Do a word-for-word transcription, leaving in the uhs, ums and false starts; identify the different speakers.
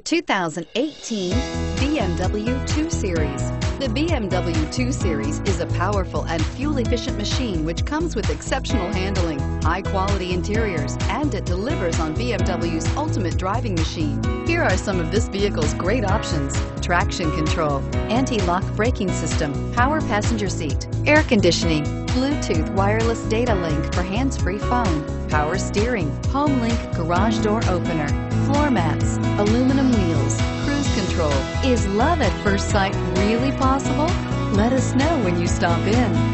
Speaker 1: two thousand eighteen B M W two Series. The B M W two Series is a powerful and fuel-efficient machine which comes with exceptional handling, high-quality interiors, and it delivers on B M W's ultimate driving machine. Here are some of this vehicle's great options: traction control, anti-lock braking system, power passenger seat, air conditioning, Bluetooth wireless data link for hands-free phone, power steering, home link garage door opener, floor mats, aluminum wheels, cruise control. Is love at first sight really possible? Let us know when you stop in.